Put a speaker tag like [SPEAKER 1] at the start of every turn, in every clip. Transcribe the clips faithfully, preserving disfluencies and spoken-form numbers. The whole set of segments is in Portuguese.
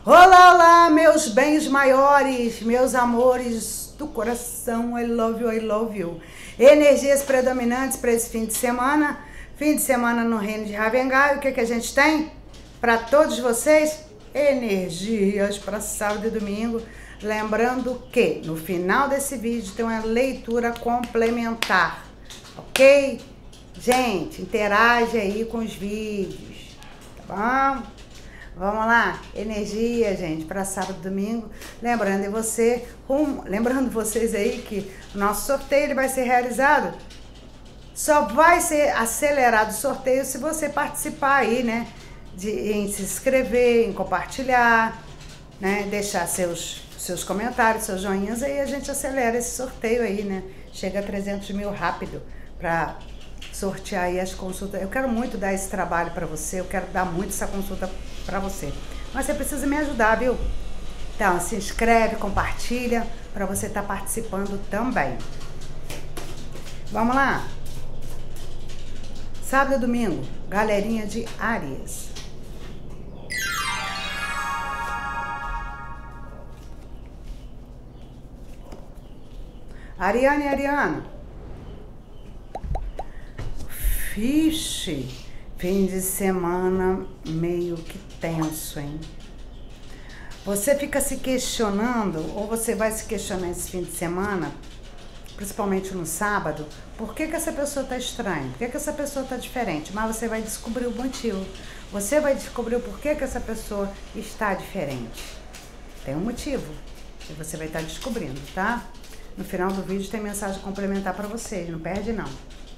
[SPEAKER 1] Olá, olá, meus bens maiores, meus amores do coração, I love you, I love you. Energias predominantes para esse fim de semana, fim de semana no reino de Ravengai. O que, que a gente tem para todos vocês? Energias para sábado e domingo. Lembrando que no final desse vídeo tem uma leitura complementar, ok? Gente, interage aí com os vídeos, tá bom? Vamos lá, energia, gente, para sábado e domingo. Lembrando você, um, lembrando vocês aí que o nosso sorteio ele vai ser realizado. Só vai ser acelerado o sorteio se você participar aí, né? De, em se inscrever, em compartilhar, né? Deixar seus, seus comentários, seus joinhas, aí a gente acelera esse sorteio aí, né? Chega a trezentos mil rápido para sortear aí as consultas. Eu quero muito dar esse trabalho para você, eu quero dar muito essa consulta para você. Mas você precisa me ajudar, viu? Então, se inscreve, compartilha, para você estar tá participando também. Vamos lá? Sábado e domingo, galerinha de Áries. Ariane e Ariana. Vixe, fim de semana meio que tenso, hein? Você fica se questionando, ou você vai se questionar esse fim de semana, principalmente no sábado, por que que essa pessoa tá estranha? Por que que essa pessoa tá diferente? Mas você vai descobrir o motivo. Você vai descobrir o porquê que essa pessoa está diferente. Tem um motivo, e você vai estar descobrindo, tá? No final do vídeo tem mensagem complementar para vocês, não perde não.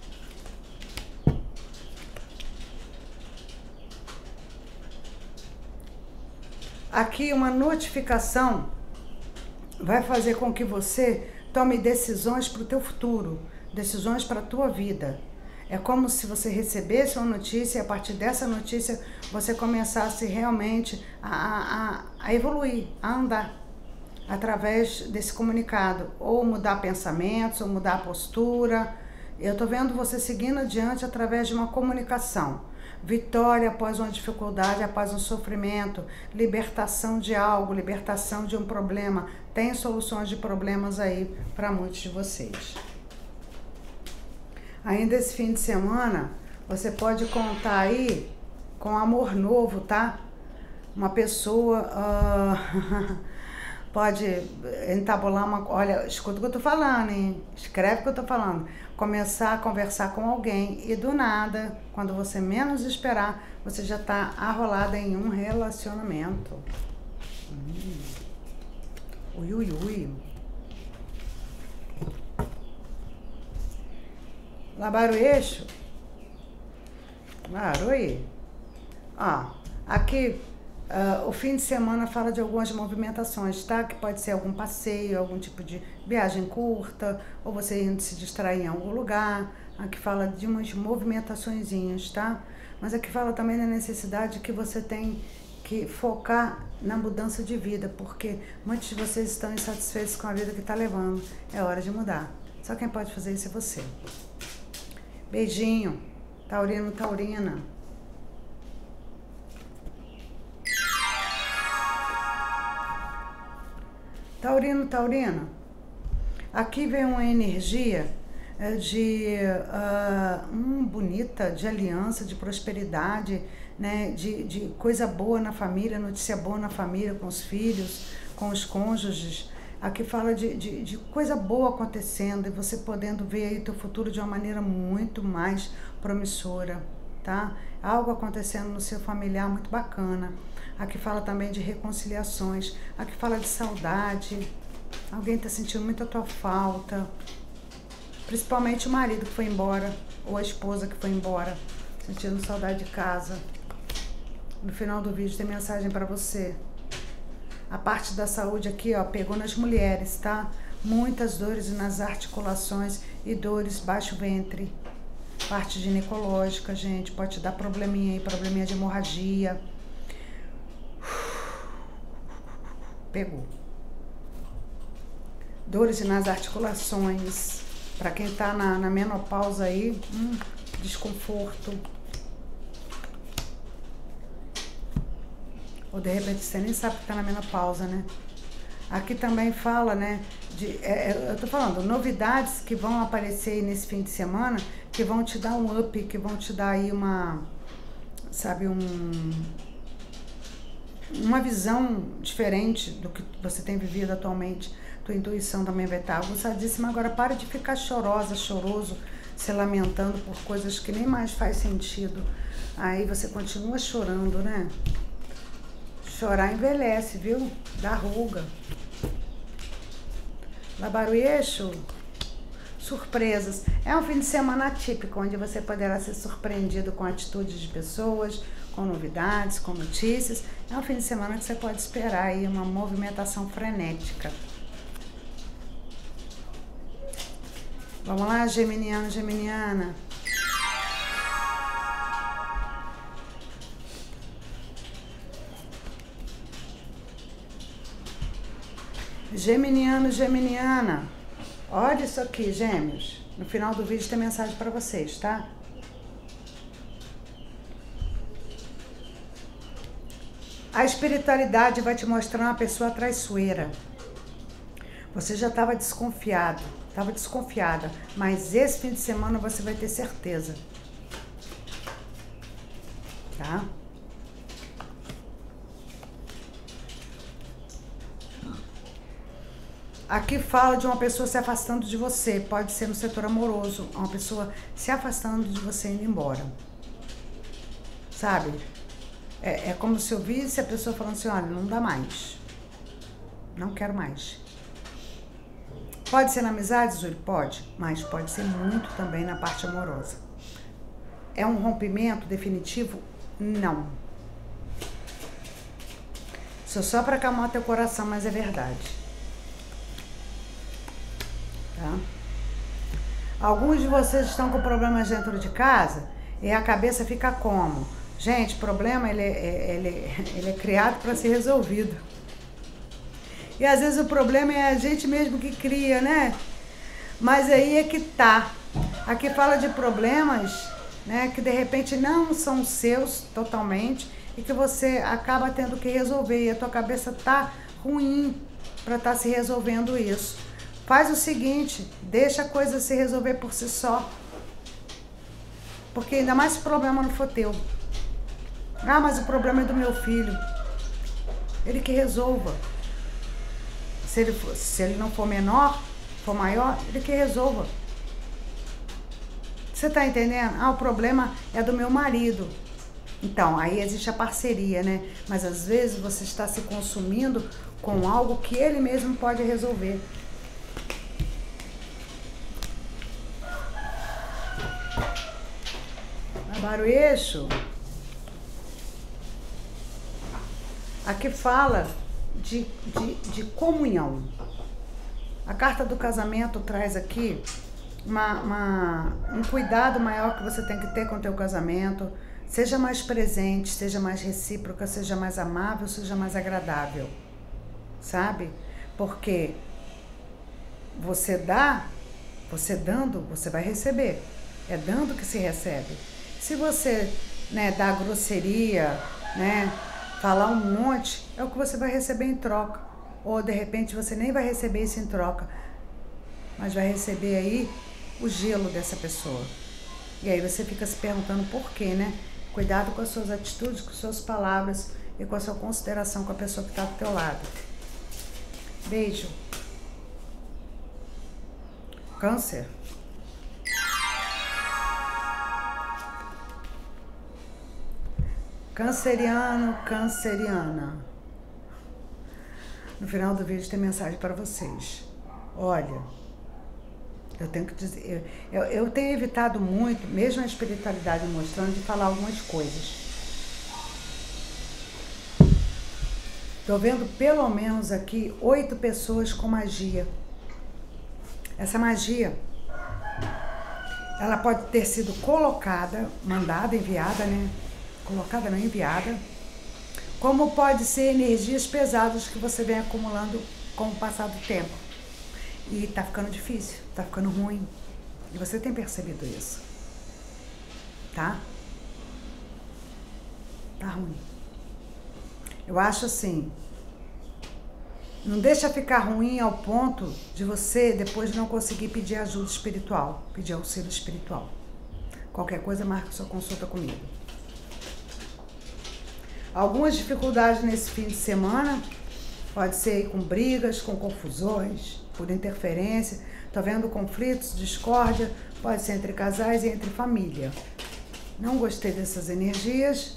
[SPEAKER 1] Aqui uma notificação vai fazer com que você tome decisões para o teu futuro, decisões para a tua vida. É como se você recebesse uma notícia e a partir dessa notícia você começasse realmente a, a, a evoluir, a andar através desse comunicado. Ou mudar pensamentos, ou mudar a postura. Eu tô vendo você seguindo adiante através de uma comunicação. Vitória após uma dificuldade, após um sofrimento, libertação de algo, libertação de um problema. Tem soluções de problemas aí para muitos de vocês. Ainda esse fim de semana, você pode contar aí com amor novo, tá? Uma pessoa uh, pode entabular uma... Olha, escuta o que eu tô falando, hein? Escreve o que eu tô falando. Começar a conversar com alguém e do nada, quando você menos esperar, você já tá arrolada em um relacionamento. Hum. Ui, ui, ui. Labar o eixo. Barui. Ó, aqui... Uh, o fim de semana fala de algumas movimentações, tá? Que pode ser algum passeio, algum tipo de viagem curta, ou você indo se distrair em algum lugar. Aqui fala de umas movimentaçõezinhas, tá? Mas aqui fala também da necessidade que você tem que focar na mudança de vida, porque muitos de vocês estão insatisfeitos com a vida que está levando. É hora de mudar. Só quem pode fazer isso é você. Beijinho, taurino, taurina. Taurino, taurina, aqui vem uma energia de uh, um, bonita, de aliança, de prosperidade, né, de, de coisa boa na família, notícia boa na família, com os filhos, com os cônjuges. Aqui fala de, de, de coisa boa acontecendo e você podendo ver aí o teu futuro de uma maneira muito mais promissora, tá? Algo acontecendo no seu familiar muito bacana. Aqui fala também de reconciliações, aqui fala de saudade, alguém está sentindo muito a tua falta, principalmente o marido que foi embora, ou a esposa que foi embora, sentindo saudade de casa. No final do vídeo tem mensagem para você. A parte da saúde aqui, ó, pegou nas mulheres, tá? Muitas dores nas articulações e dores baixo ventre. Parte ginecológica, gente, pode te dar probleminha aí, probleminha de hemorragia. Pegou. Dores nas articulações. Para quem tá na, na menopausa aí, hum, desconforto. Ou de repente você nem sabe que tá na menopausa, né? Aqui também fala, né, de, é, eu tô falando, novidades que vão aparecer nesse fim de semana, que vão te dar um up, que vão te dar aí uma, sabe, um, uma visão diferente do que você tem vivido atualmente. Tua intuição também vai estar aguçadíssima. Agora, para de ficar chorosa, choroso, se lamentando por coisas que nem mais faz sentido. Aí você continua chorando, né? Chorar envelhece, viu? Dá ruga. Labarueixo, surpresas. É um fim de semana atípico, onde você poderá ser surpreendido com atitudes de pessoas, com novidades, com notícias. É um fim de semana que você pode esperar aí uma movimentação frenética. Vamos lá, geminiano, geminiana. Geminiano, geminiana, olha isso aqui, gêmeos. No final do vídeo tem mensagem para vocês, tá? A espiritualidade vai te mostrar uma pessoa traiçoeira. Você já estava desconfiado, estava desconfiada, mas esse fim de semana você vai ter certeza. Tá? Aqui fala de uma pessoa se afastando de você, pode ser no setor amoroso, uma pessoa se afastando de você indo embora, sabe? É, é como se eu visse a pessoa falando assim, olha, não dá mais, não quero mais. Pode ser na amizade, Zuri? Pode, mas pode ser muito também na parte amorosa. É um rompimento definitivo? Não. Isso é só para acalmar teu coração, mas é verdade. Tá? Alguns de vocês estão com problemas dentro de casa e a cabeça fica como? Gente, problema ele, ele, ele é criado para ser resolvido. E às vezes o problema é a gente mesmo que cria, né? Mas aí é que tá. Aqui fala de problemas, né, que de repente não são seus totalmente e que você acaba tendo que resolver. E a tua cabeça tá ruim para estar tá se resolvendo isso. Faz o seguinte, deixa a coisa se resolver por si só. Porque ainda mais se o problema não for teu. Ah, mas o problema é do meu filho. Ele que resolva. Se ele, for, se ele não for menor, for maior, ele que resolva. Você tá entendendo? Ah, o problema é do meu marido. Então, aí existe a parceria, né? Mas às vezes você está se consumindo com algo que ele mesmo pode resolver. Labarueixo. Aqui fala de, de, de comunhão. A carta do casamento traz aqui uma, uma, um cuidado maior que você tem que ter com o teu casamento. Seja mais presente, seja mais recíproca, seja mais amável, seja mais agradável. Sabe? Porque você dá, você dando, você vai receber. É dando que se recebe. Se você, né, dá grosseria, né, falar um monte, é o que você vai receber em troca. Ou de repente você nem vai receber isso em troca, mas vai receber aí o gelo dessa pessoa. E aí você fica se perguntando por quê, né? Cuidado com as suas atitudes, com as suas palavras e com a sua consideração com a pessoa que está do teu lado. Beijo. Câncer. Canceriano, canceriana. No final do vídeo tem mensagem para vocês. Olha, eu tenho que dizer, eu, eu tenho evitado muito, mesmo a espiritualidade mostrando, de falar algumas coisas. Estou vendo pelo menos aqui oito pessoas com magia. Essa magia, ela pode ter sido colocada, mandada, enviada, né? Colocada, não enviada, como pode ser energias pesadas que você vem acumulando com o passar do tempo. E tá ficando difícil, tá ficando ruim. E você tem percebido isso, tá? Tá ruim. Eu acho assim, não deixa ficar ruim ao ponto de você depois não conseguir pedir ajuda espiritual, pedir auxílio espiritual. Qualquer coisa, marca sua consulta comigo. Algumas dificuldades nesse fim de semana, pode ser com brigas, com confusões, por interferência. Tô vendo conflitos, discórdia, pode ser entre casais e entre família. Não gostei dessas energias.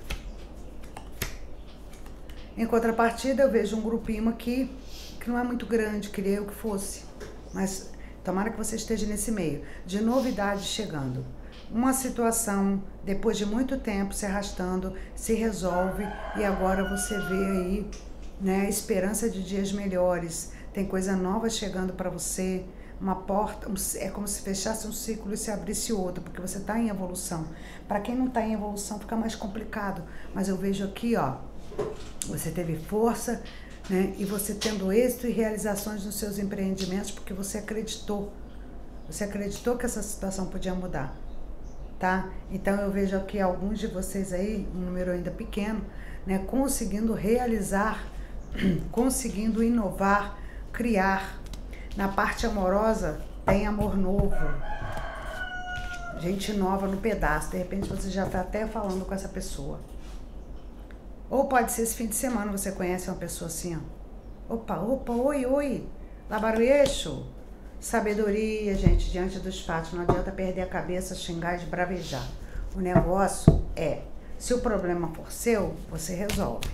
[SPEAKER 1] Em contrapartida, eu vejo um grupinho aqui, que não é muito grande, queria eu que fosse. Mas tomara que você esteja nesse meio, de novidades chegando. Uma situação, depois de muito tempo se arrastando, se resolve e agora você vê aí, né, a esperança de dias melhores. Tem coisa nova chegando para você, uma porta, é como se fechasse um ciclo e se abrisse outro, porque você está em evolução. Para quem não está em evolução fica mais complicado, mas eu vejo aqui, ó, você teve força, né, e você tendo êxito e realizações nos seus empreendimentos, porque você acreditou, você acreditou que essa situação podia mudar. Tá? Então eu vejo aqui alguns de vocês aí, um número ainda pequeno, né, conseguindo realizar, conseguindo inovar, criar. Na parte amorosa tem amor novo, gente nova no pedaço, de repente você já está até falando com essa pessoa. Ou pode ser esse fim de semana, você conhece uma pessoa assim, ó. Opa, opa, oi, oi, labarueixo. Sabedoria, gente, diante dos fatos. Não adianta perder a cabeça, xingar e esbravejar. O negócio é, se o problema for seu, você resolve.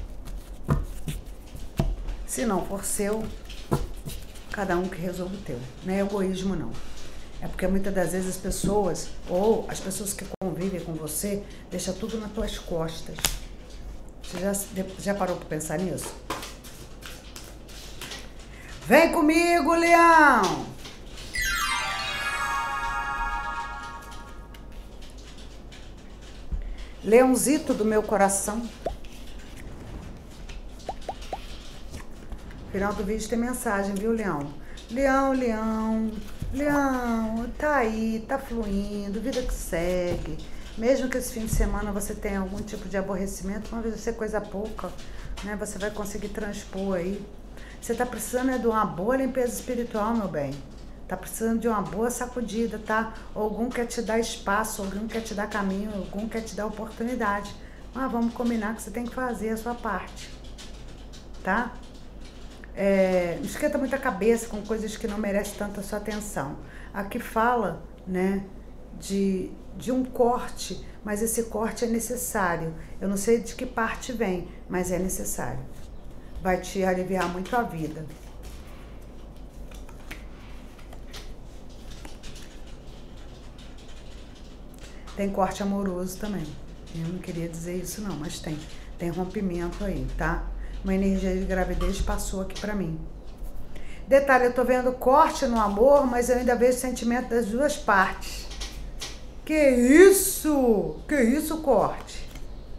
[SPEAKER 1] Se não for seu, cada um que resolve o teu. Não é egoísmo, não. É porque muitas das vezes as pessoas, ou as pessoas que convivem com você, deixam tudo nas tuas costas. Você já, já parou para pensar nisso? Vem comigo, Leão! Leãozito do meu coração. Final do vídeo tem mensagem, viu, Leão? Leão, Leão, Leão, tá aí, tá fluindo, vida que segue. Mesmo que esse fim de semana você tenha algum tipo de aborrecimento, uma vez vai ser coisa pouca, né? Você vai conseguir transpor aí. Você tá precisando é de uma boa limpeza espiritual, meu bem. Tá precisando de uma boa sacudida, tá? Algum quer te dar espaço, algum quer te dar caminho, algum quer te dar oportunidade. Mas vamos combinar que você tem que fazer a sua parte, tá? É, não esquenta muita cabeça com coisas que não merecem tanta sua atenção. Aqui fala, né, de, de um corte, mas esse corte é necessário. Eu não sei de que parte vem, mas é necessário. Vai te aliviar muito a vida. Tem corte amoroso também. Eu não queria dizer isso não, mas tem. Tem rompimento aí, tá? Uma energia de gravidez passou aqui pra mim. Detalhe, eu tô vendo corte no amor, mas eu ainda vejo sentimento das duas partes. Que isso? Que isso, corte?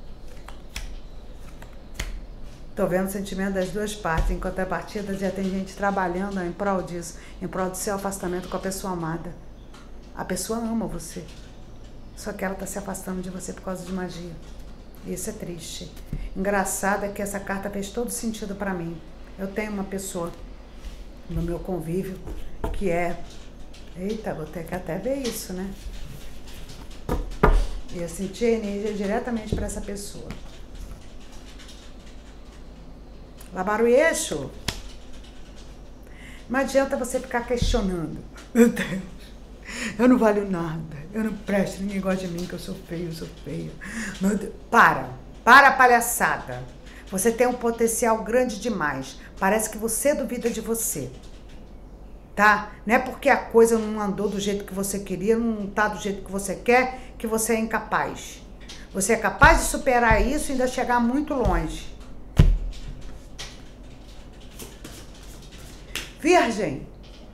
[SPEAKER 1] Tô vendo sentimento das duas partes. Em contrapartida, já tem gente trabalhando em prol disso, em prol do seu afastamento com a pessoa amada. A pessoa ama você. Só que ela está se afastando de você por causa de magia. Isso é triste. Engraçado é que essa carta fez todo sentido para mim. Eu tenho uma pessoa no meu convívio que é... Eita, vou ter que até ver isso, né? E eu senti a energia diretamente para essa pessoa. Labarueixo. Não adianta você ficar questionando. Meu Deus. Eu não valho nada, eu não presto, ninguém gosta de mim, que eu sou feio, eu sou feia. Meu Deus. Para, para a palhaçada. Você tem um potencial grande demais. Parece que você duvida de você, tá? Não é porque a coisa não andou do jeito que você queria, não tá do jeito que você quer, que você é incapaz. Você é capaz de superar isso e ainda chegar muito longe. Virgem.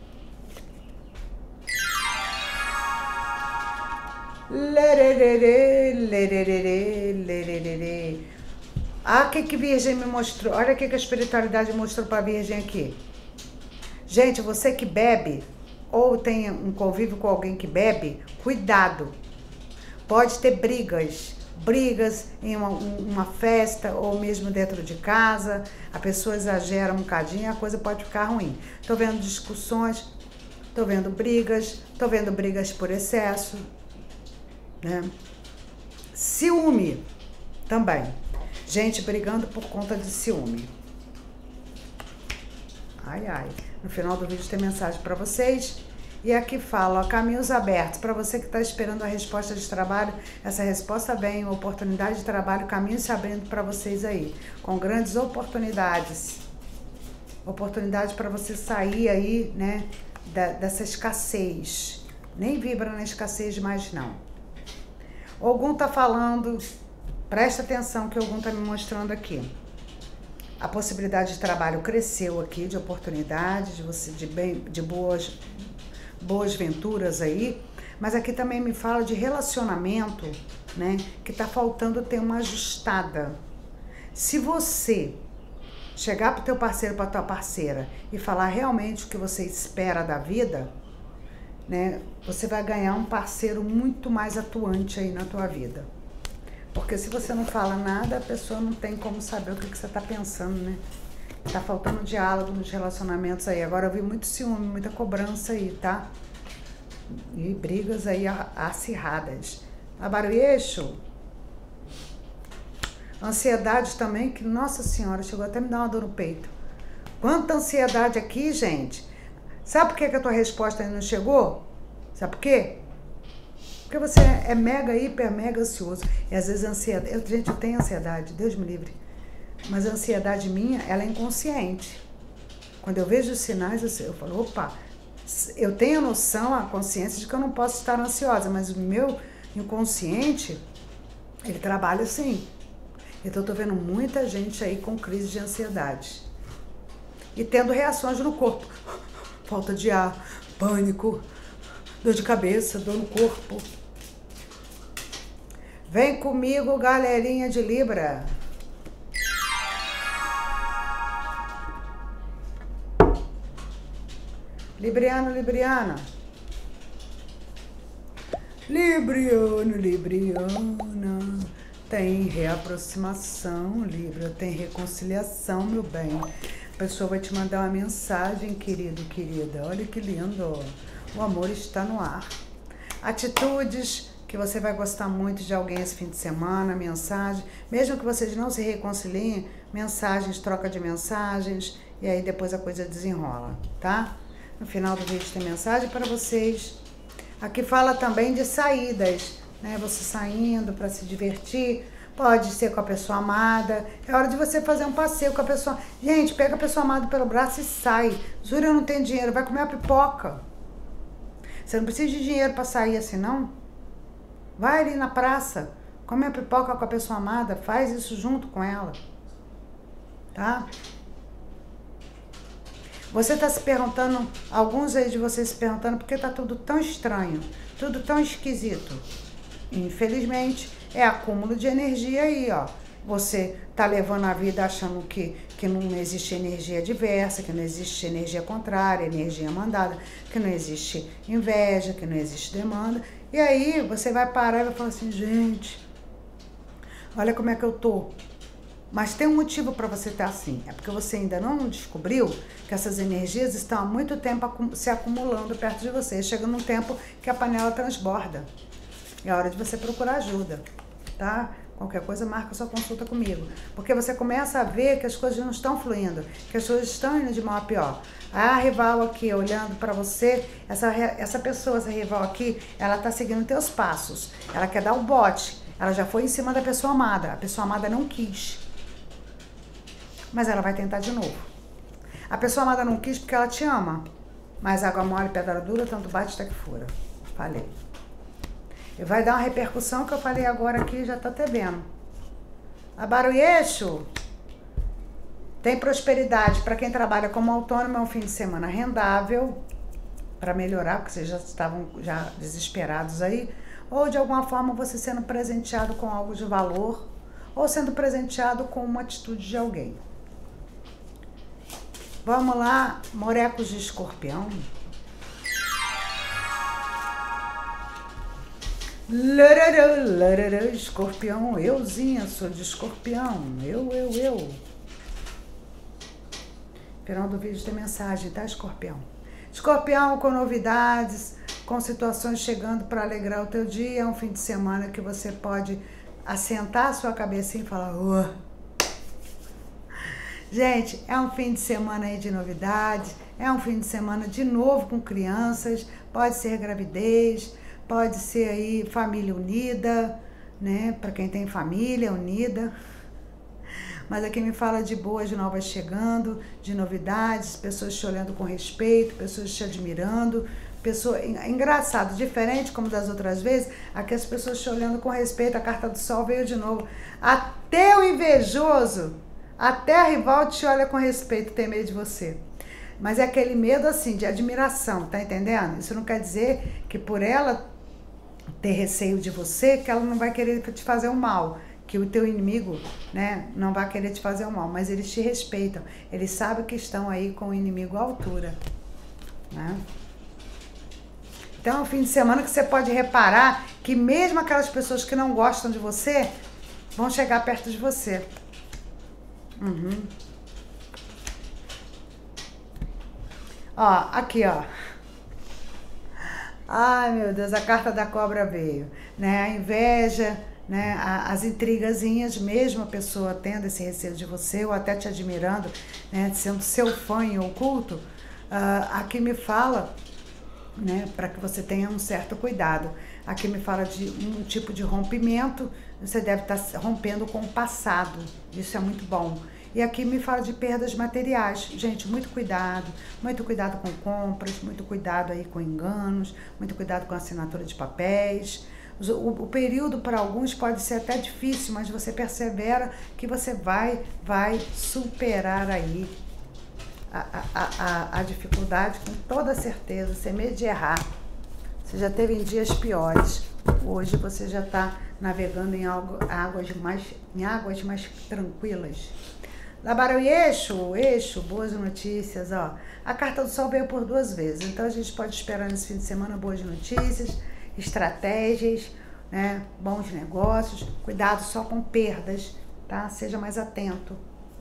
[SPEAKER 1] Lererê, lererê, lererê. Ah, o que que Virgem me mostrou? Olha o que que a espiritualidade mostrou para a Virgem aqui. Gente, você que bebe ou tem um convívio com alguém que bebe, cuidado. Pode ter brigas, brigas em uma, uma festa ou mesmo dentro de casa, a pessoa exagera um bocadinho e a coisa pode ficar ruim. Tô vendo discussões, tô vendo brigas, tô vendo brigas por excesso, né? Ciúme também. Gente brigando por conta de ciúme. Ai, ai. No final do vídeo tem mensagem para vocês. E aqui fala, ó, caminhos abertos. Para você que está esperando a resposta de trabalho, essa resposta vem, uma oportunidade de trabalho, caminhos se abrindo para vocês aí. Com grandes oportunidades. Oportunidade para você sair aí, né, da, dessa escassez. Nem vibra na escassez mais, não. Ogum tá falando, presta atenção que o Ogum tá me mostrando aqui. A possibilidade de trabalho cresceu aqui, de oportunidade, de, você, de, bem, de boas... boas venturas aí, mas aqui também me fala de relacionamento, né, que tá faltando ter uma ajustada. Se você chegar pro teu parceiro, pra tua parceira e falar realmente o que você espera da vida, né, você vai ganhar um parceiro muito mais atuante aí na tua vida. Porque se você não fala nada, a pessoa não tem como saber o que, que você tá pensando, né? Tá faltando diálogo nos relacionamentos aí. Agora eu vi muito ciúme, muita cobrança aí, tá? E brigas aí acirradas. Abarueixo. Ansiedade também, que, nossa senhora, chegou até a me dar uma dor no peito. Quanta ansiedade aqui, gente. Sabe por que, que a tua resposta ainda não chegou? Sabe por quê? Porque você é mega, hiper, mega ansioso. E às vezes a ansiedade... Eu, gente, eu tenho ansiedade, Deus me livre. Mas a ansiedade minha, ela é inconsciente. Quando eu vejo os sinais, eu, eu falo, opa, eu tenho a noção, a consciência de que eu não posso estar ansiosa, mas o meu inconsciente, ele trabalha assim. Então eu tô vendo muita gente aí com crise de ansiedade. E tendo reações no corpo. Falta de ar, pânico, dor de cabeça, dor no corpo. Vem comigo, galerinha de Libra. Libriano, Libriana. Libriano, Libriana. Tem reaproximação, Libra. Tem reconciliação, meu bem. A pessoa vai te mandar uma mensagem, querido, querida. Olha que lindo. O amor está no ar. Atitudes que você vai gostar muito de alguém esse fim de semana, mensagem. Mesmo que vocês não se reconciliem, mensagens, troca de mensagens. E aí depois a coisa desenrola, tá? No final do vídeo tem mensagem para vocês. Aqui fala também de saídas, né? Você saindo para se divertir. Pode ser com a pessoa amada. É hora de você fazer um passeio com a pessoa. Gente, pega a pessoa amada pelo braço e sai. Jura, eu não tenho dinheiro. Vai comer a pipoca. Você não precisa de dinheiro para sair assim, não? Vai ali na praça. Come a pipoca com a pessoa amada. Faz isso junto com ela. Tá? Você tá se perguntando, alguns aí de vocês se perguntando, por que tá tudo tão estranho, tudo tão esquisito? Infelizmente, é acúmulo de energia aí, ó. Você tá levando a vida achando que, que não existe energia diversa, que não existe energia contrária, energia mandada, que não existe inveja, que não existe demanda. E aí você vai parar e vai falar assim, gente, olha como é que eu tô. Mas tem um motivo para você estar assim. É porque você ainda não descobriu que essas energias estão há muito tempo se acumulando perto de você. Chega num tempo que a panela transborda. É hora de você procurar ajuda, tá? Qualquer coisa, marca sua consulta comigo. Porque você começa a ver que as coisas não estão fluindo, que as coisas estão indo de mal a pior. A rival aqui, olhando para você, essa, essa pessoa, essa rival aqui, ela tá seguindo teus passos. Ela quer dar o bote. Ela já foi em cima da pessoa amada. A pessoa amada não quis. Mas ela vai tentar de novo. A pessoa amada não quis porque ela te ama. Mas água mole, pedra dura, tanto bate até que fura. Falei. E vai dar uma repercussão que eu falei agora aqui, já tô até vendo. Abarueixo. Tem prosperidade para quem trabalha como autônomo, é um fim de semana rendável. Para melhorar, porque vocês já estavam já desesperados aí. Ou de alguma forma você sendo presenteado com algo de valor. Ou sendo presenteado com uma atitude de alguém. Vamos lá, morecos de escorpião. Larará, larará, escorpião, euzinha, sou de escorpião. Eu, eu, eu. Final do vídeo tem mensagem, tá, escorpião? Escorpião com novidades, com situações chegando para alegrar o teu dia. É um fim de semana que você pode assentar a sua cabecinha e falar... Uh. Gente, é um fim de semana aí de novidades. É um fim de semana de novo com crianças. Pode ser gravidez, pode ser aí família unida, né? Para quem tem família unida. Mas aqui me fala de boas novas chegando, de novidades, pessoas te olhando com respeito, pessoas te admirando, pessoa, engraçado, diferente como das outras vezes, aqui as pessoas te olhando com respeito, a carta do sol veio de novo. Até o invejoso, até a rival te olha com respeito, tem medo de você. Mas é aquele medo assim, de admiração, tá entendendo? Isso não quer dizer que por ela ter receio de você, que ela não vai querer te fazer o mal. Que o teu inimigo, né, não vai querer te fazer o mal, mas eles te respeitam. Eles sabem que estão aí com o inimigo à altura, né? Então é um fim de semana que você pode reparar que mesmo aquelas pessoas que não gostam de você, vão chegar perto de você. Uhum. Ó, aqui, ó. Ai, meu Deus, a carta da cobra veio, né? A inveja... Né, as intrigazinhas, mesmo a pessoa tendo esse receio de você ou até te admirando, né, sendo seu fã em oculto, uh, aqui me fala, né, para que você tenha um certo cuidado. Aqui me fala de um tipo de rompimento, você deve estar rompendo com o passado, isso é muito bom. E aqui me fala de perdas materiais. Gente, muito cuidado, muito cuidado com compras, muito cuidado aí com enganos, muito cuidado com assinatura de papéis. O, o período para alguns pode ser até difícil, mas você persevera que você vai, vai superar aí a, a, a, a dificuldade com toda certeza, sem medo de errar. Você já teve em dias piores, hoje você já está navegando em algo, águas mais, em águas mais tranquilas. Labarão e eixo, eixo, boas notícias, ó. A carta do sol veio por duas vezes, então a gente pode esperar nesse fim de semana boas notícias, estratégias, né, bons negócios, cuidado só com perdas, tá? Seja mais atento.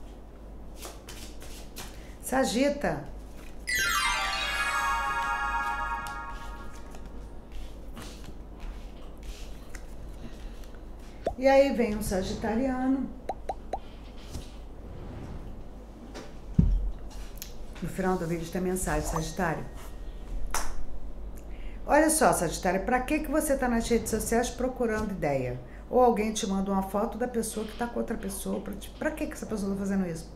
[SPEAKER 1] Sagita. E aí vem um sagitariano. No final do vídeo tem mensagem, Sagitário. Olha só, Sagitário, para que que você está nas redes sociais procurando ideia? Ou alguém te manda uma foto da pessoa que está com outra pessoa. Para que que essa pessoa está fazendo isso?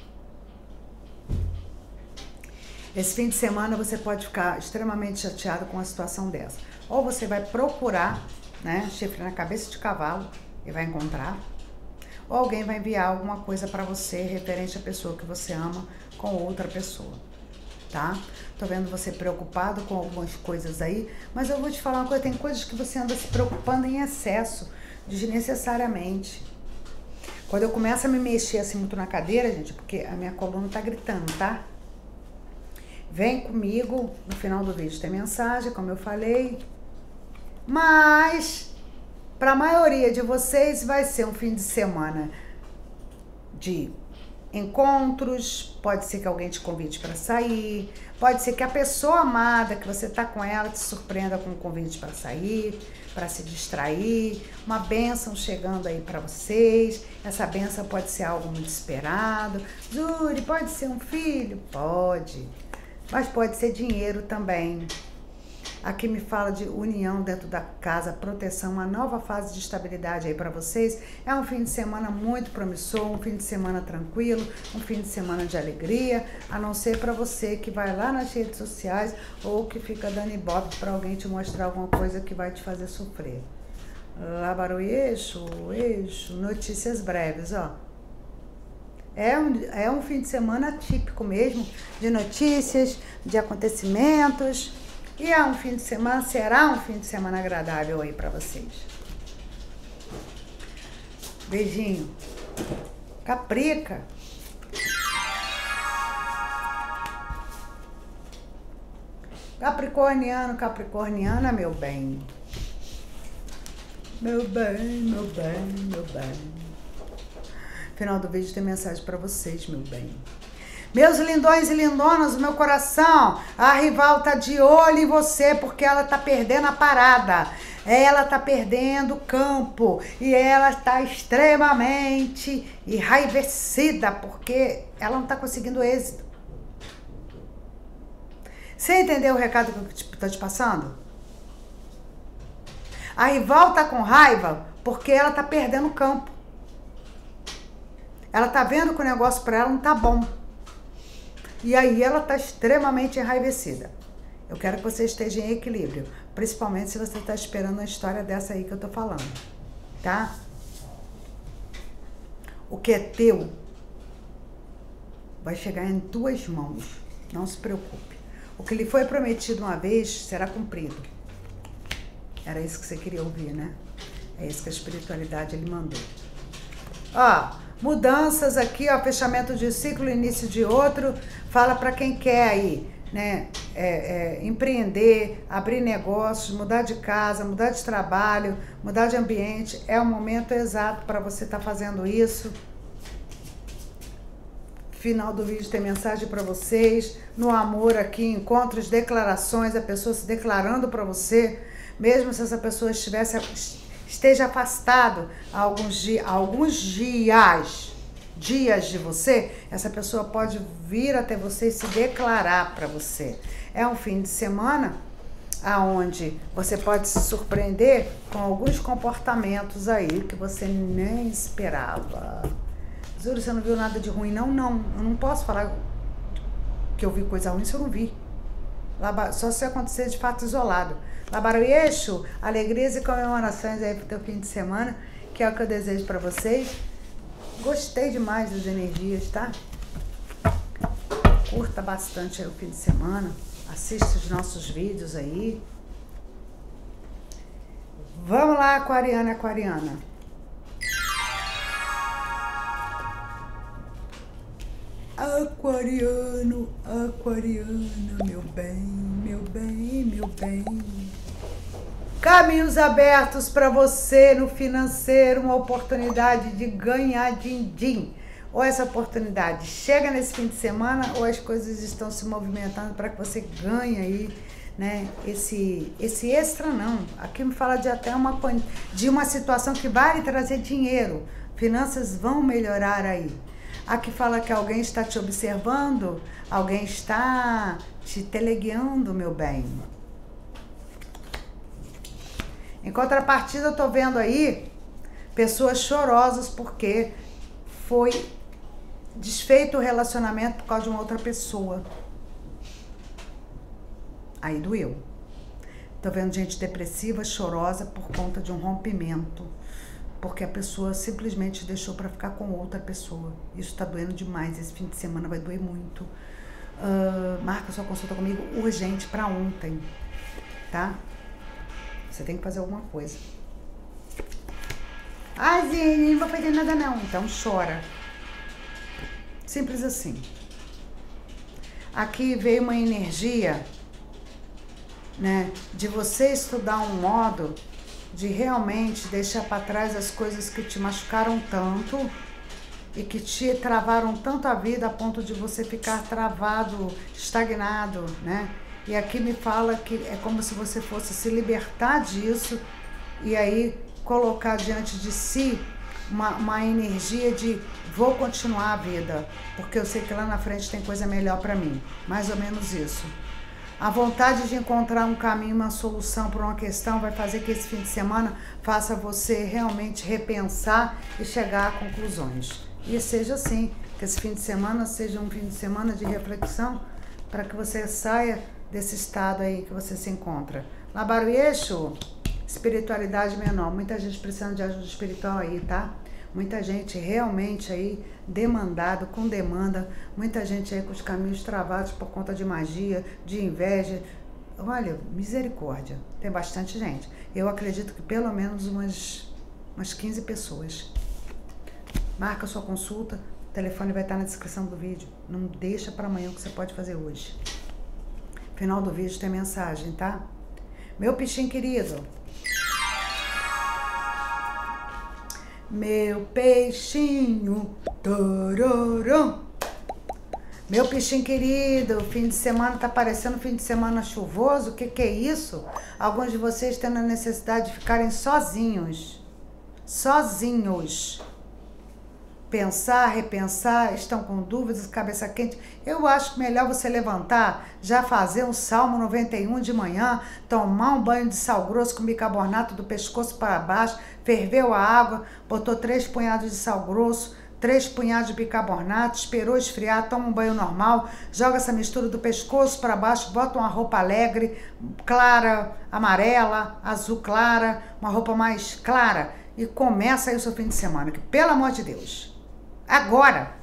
[SPEAKER 1] Esse fim de semana você pode ficar extremamente chateado com uma situação dessa. Ou você vai procurar, né, chifre na cabeça de cavalo e vai encontrar. Ou alguém vai enviar alguma coisa para você referente à pessoa que você ama com outra pessoa. Tá? Tô vendo você preocupado com algumas coisas aí, mas eu vou te falar uma coisa, tem coisas que você anda se preocupando em excesso, desnecessariamente. Quando eu começo a me mexer assim muito na cadeira, gente, porque a minha coluna tá gritando, tá? Vem comigo, no final do vídeo tem mensagem, como eu falei, mas para a maioria de vocês vai ser um fim de semana de encontros, pode ser que alguém te convide para sair, pode ser que a pessoa amada que você tá com ela te surpreenda com um convite para sair, para se distrair, uma bênção chegando aí para vocês. Essa bênção pode ser algo muito esperado. Zuri, pode ser um filho? Pode, mas pode ser dinheiro também. Aqui me fala de união dentro da casa, proteção, uma nova fase de estabilidade aí para vocês. É um fim de semana muito promissor, um fim de semana tranquilo, um fim de semana de alegria, a não ser para você que vai lá nas redes sociais ou que fica dando ibope para alguém te mostrar alguma coisa que vai te fazer sofrer. Labarou eixo, eixo, notícias breves, ó. É um, é um fim de semana típico mesmo, de notícias, de acontecimentos. E é um fim de semana, será um fim de semana agradável aí pra vocês. Beijinho. Caprica. Capricorniano, capricorniana, meu bem. meu bem, meu bem, meu bem. Final do vídeo tem mensagem pra vocês, meu bem. Meus lindões e lindonas do meu coração, a rival tá de olho em você porque ela tá perdendo a parada. Ela tá perdendo o campo e ela tá extremamente enraivecida porque ela não tá conseguindo êxito. Você entendeu o recado que eu tô te passando? A rival tá com raiva porque ela tá perdendo o campo. Ela tá vendo que o negócio pra ela não tá bom. E aí ela tá extremamente enraivecida. Eu quero que você esteja em equilíbrio, principalmente se você está esperando uma história dessa aí que eu tô falando, tá? O que é teu vai chegar em tuas mãos, não se preocupe. O que lhe foi prometido uma vez será cumprido. Era isso que você queria ouvir, né? É isso que a espiritualidade lhe mandou. Ó, mudanças aqui, ó, fechamento de ciclo, início de outro, fala para quem quer aí, né, é, é, empreender, abrir negócios, mudar de casa, mudar de trabalho, mudar de ambiente, é o momento exato para você estar tá fazendo isso. Final do vídeo tem mensagem para vocês. No amor aqui, encontros, declarações, a pessoa se declarando para você, mesmo se essa pessoa estivesse, esteja afastado há alguns, dias, alguns dias, dias de você, essa pessoa pode vir até você e se declarar para você. É um fim de semana aonde você pode se surpreender com alguns comportamentos aí que você nem esperava. Juro, você não viu nada de ruim? Não, não. Eu não posso falar que eu vi coisa ruim se eu não vi. Só se acontecer de fato isolado. Labarueixo, alegrias e comemorações aí pro teu fim de semana, que é o que eu desejo para vocês. Gostei demais das energias, tá? Curta bastante aí o fim de semana. Assista os nossos vídeos aí. Vamos lá, aquariana e aquariana. Aquariano, aquariana, meu bem, meu bem, meu bem. Caminhos abertos para você no financeiro, uma oportunidade de ganhar din-din. Ou essa oportunidade chega nesse fim de semana, ou as coisas estão se movimentando para que você ganhe aí, né? Esse, esse extra não. Aqui me fala de até uma, de uma situação que vai lhe trazer dinheiro. Finanças vão melhorar aí. Aqui fala que alguém está te observando, alguém está te teleguiando, meu bem. Em contrapartida, eu tô vendo aí pessoas chorosas porque foi desfeito o relacionamento por causa de uma outra pessoa. Aí doeu. Tô vendo gente depressiva, chorosa por conta de um rompimento. Porque a pessoa simplesmente deixou para ficar com outra pessoa. Isso tá doendo demais. Esse fim de semana vai doer muito. Uh, marca sua consulta comigo urgente para ontem, tá? Você tem que fazer alguma coisa. Ah, Zine, não vou fazer nada não. Então chora. Simples assim. Aqui veio uma energia, né, de você estudar um modo de realmente deixar para trás as coisas que te machucaram tanto e que te travaram tanto a vida a ponto de você ficar travado, estagnado, né? E aqui me fala que é como se você fosse se libertar disso e aí colocar diante de si uma, uma energia de vou continuar a vida, porque eu sei que lá na frente tem coisa melhor para mim. Mais ou menos isso. A vontade de encontrar um caminho, uma solução para uma questão vai fazer que esse fim de semana faça você realmente repensar e chegar a conclusões. E seja assim, que esse fim de semana seja um fim de semana de reflexão para que você saia desse estado aí que você se encontra. Labarueixo, espiritualidade menor. Muita gente precisando de ajuda espiritual aí, tá? Muita gente realmente aí demandado, com demanda, muita gente aí com os caminhos travados por conta de magia, de inveja. Olha, misericórdia, tem bastante gente. Eu acredito que pelo menos umas, umas quinze pessoas. Marca sua consulta, o telefone vai estar na descrição do vídeo. Não deixa para amanhã o que você pode fazer hoje. Final do vídeo tem mensagem, tá? Meu peixinho querido, meu peixinho, tororô. Meu peixinho querido, fim de semana tá parecendo fim de semana chuvoso, o que que é isso? Alguns de vocês tendo a necessidade de ficarem sozinhos, sozinhos. Pensar, repensar, estão com dúvidas, cabeça quente. Eu acho melhor você levantar, já fazer um Salmo noventa e um de manhã, tomar um banho de sal grosso com bicarbonato do pescoço para baixo, ferveu a água, botou três punhados de sal grosso, três punhados de bicarbonato, esperou esfriar, toma um banho normal, joga essa mistura do pescoço para baixo, bota uma roupa alegre, clara, amarela, azul clara, uma roupa mais clara e começa aí o seu fim de semana, que pelo amor de Deus, agora,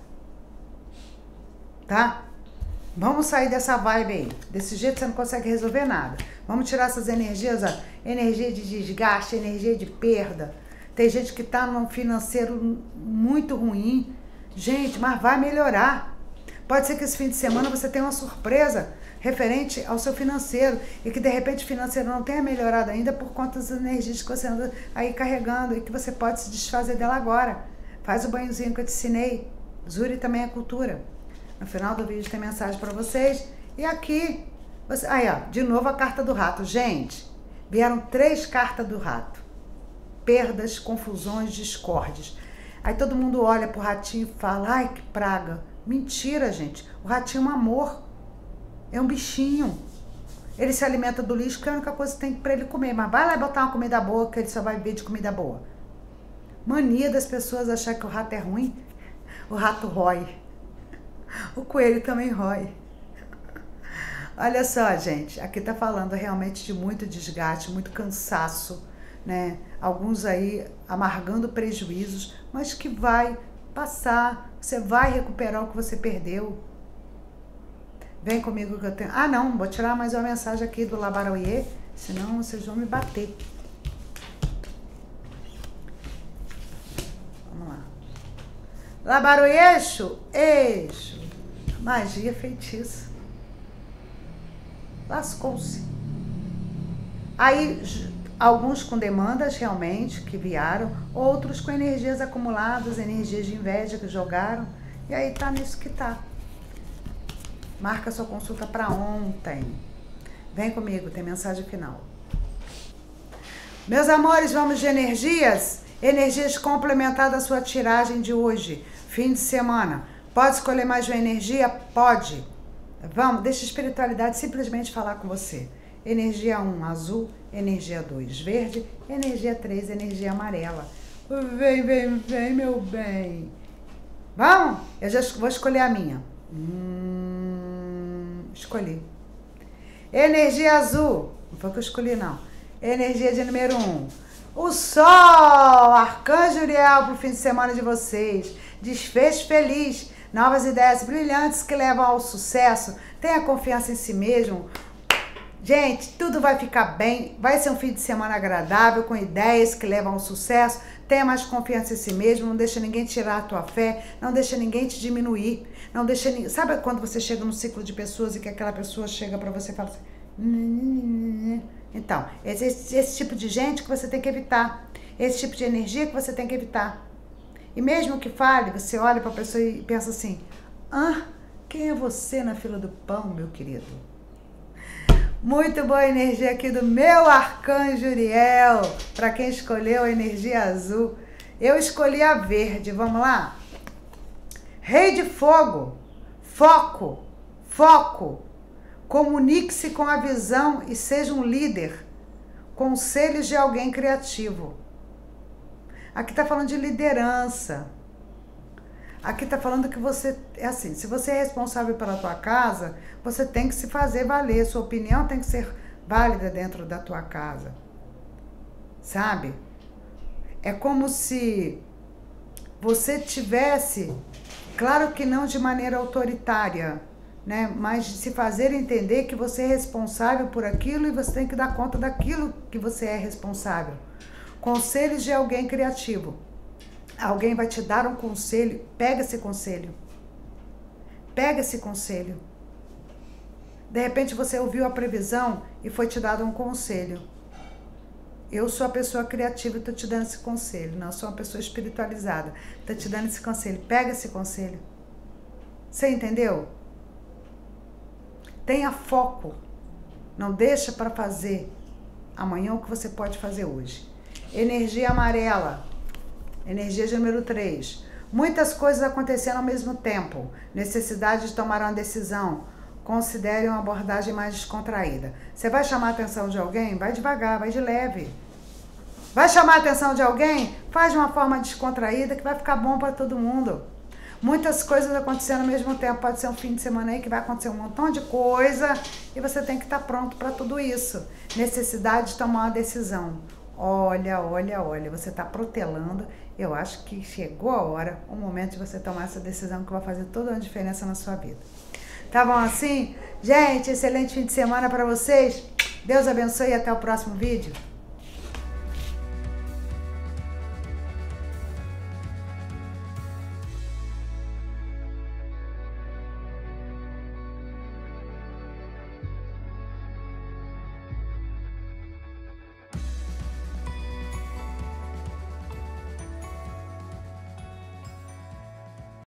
[SPEAKER 1] tá? Vamos sair dessa vibe aí, desse jeito você não consegue resolver nada. Vamos tirar essas energias, ó, energia de desgaste, energia de perda. Tem gente que tá num financeiro muito ruim. Gente, mas vai melhorar. Pode ser que esse fim de semana você tenha uma surpresa referente ao seu financeiro e que de repente o financeiro não tenha melhorado ainda por conta das energias que você anda aí carregando e que você pode se desfazer dela agora. Faz o banhozinho que eu te ensinei. Zuri também é cultura. No final do vídeo tem mensagem para vocês. E aqui, você... aí ó, de novo a carta do rato. Gente, vieram três cartas do rato. Perdas, confusões, discórdias. Aí todo mundo olha pro ratinho e fala, ai que praga. Mentira, gente. O ratinho é um amor. É um bichinho. Ele se alimenta do lixo, que é a única coisa que tem pra ele comer. Mas vai lá e botar uma comida boa, que ele só vai viver de comida boa. Mania das pessoas achar que o rato é ruim. O rato rói. O coelho também rói. Olha só, gente. Aqui tá falando realmente de muito desgaste, muito cansaço, né? Alguns aí amargando prejuízos, mas que vai passar, você vai recuperar o que você perdeu. Vem comigo que eu tenho... Ah, não, vou tirar mais uma mensagem aqui do Labaroyê, senão vocês vão me bater. Vamos lá. Labaroyê, eixo, eixo. Magia, feitiço. Lascou-se. Aí... Alguns com demandas realmente que vieram, outros com energias acumuladas, energias de inveja que jogaram, e aí tá nisso que tá. Marca sua consulta para ontem. Vem comigo, tem mensagem final. Meus amores, vamos de energias? Energias complementadas à sua tiragem de hoje, fim de semana. Pode escolher mais uma energia? Pode. Vamos, deixa a espiritualidade simplesmente falar com você. Energia um, azul. Energia dois, verde. Energia três, energia amarela. Vem, vem, vem, meu bem. Vamos? Eu já vou escolher a minha. Hum, escolhi. Energia azul. Não foi que eu escolhi, não. Energia de número um. O Sol, Arcanjo Uriel, para o fim de semana de vocês. Desfecho feliz. Novas ideias brilhantes que levam ao sucesso. Tenha confiança em si mesmo. Gente, tudo vai ficar bem, vai ser um fim de semana agradável, com ideias que levam ao sucesso. Tenha mais confiança em si mesmo, não deixa ninguém tirar a tua fé, não deixa ninguém te diminuir, não deixa ninguém... Sabe quando você chega num ciclo de pessoas e que aquela pessoa chega pra você e fala assim... Então, esse, esse, esse tipo de gente que você tem que evitar, esse tipo de energia que você tem que evitar. E mesmo que fale, você olha pra pessoa e pensa assim, ah, quem é você na fila do pão, meu querido? Muito boa energia aqui do meu Arcanjo Uriel, para quem escolheu a energia azul. Eu escolhi a verde, vamos lá? Rei de fogo, foco, foco. Comunique-se com a visão e seja um líder. Conselhos de alguém criativo. Aqui está falando de liderança. Aqui está falando que você, é assim, se você é responsável pela tua casa, você tem que se fazer valer, sua opinião tem que ser válida dentro da tua casa, sabe? É como se você tivesse, claro que não de maneira autoritária, né? Mas de se fazer entender que você é responsável por aquilo e você tem que dar conta daquilo que você é responsável. Conselhos de alguém criativo. Alguém vai te dar um conselho, pega esse conselho. Pega esse conselho. De repente você ouviu a previsão e foi te dado um conselho. Eu sou a pessoa criativa e tô te dando esse conselho. Não, eu sou uma pessoa espiritualizada. Tô te dando esse conselho. Pega esse conselho. Você entendeu? Tenha foco. Não deixa para fazer amanhã o que você pode fazer hoje. Energia amarela. Energia de número três. Muitas coisas acontecendo ao mesmo tempo. Necessidade de tomar uma decisão. Considere uma abordagem mais descontraída. Você vai chamar a atenção de alguém? Vai devagar, vai de leve. Vai chamar a atenção de alguém? Faz de uma forma descontraída que vai ficar bom para todo mundo. Muitas coisas acontecendo ao mesmo tempo. Pode ser um fim de semana aí que vai acontecer um montão de coisa e você tem que estar pronto para tudo isso. Necessidade de tomar uma decisão. Olha, olha, olha, você está protelando. Eu acho que chegou a hora, o momento de você tomar essa decisão que vai fazer toda uma diferença na sua vida. Tá bom assim? Gente, excelente fim de semana para vocês. Deus abençoe e até o próximo vídeo.